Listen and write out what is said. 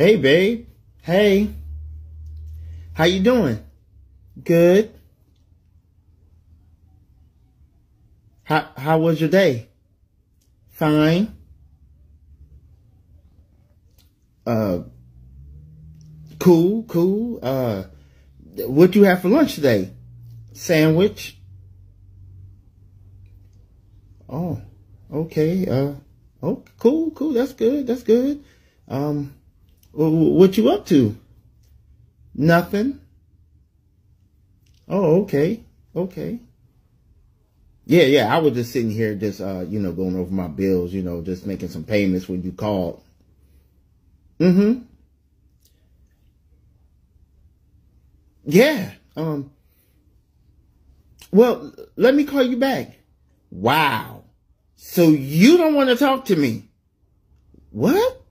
Hey, babe. Hey. How you doing? Good. How was your day? Fine. Uh, cool. What you have for lunch today? Sandwich? Oh, okay. Oh, cool. That's good. What you up to? Nothing. Oh, okay. Yeah. I was just sitting here, just going over my bills. Just making some payments when you called. Mm-hmm. Yeah. Well, let me call you back. Wow. So you don't want to talk to me? What?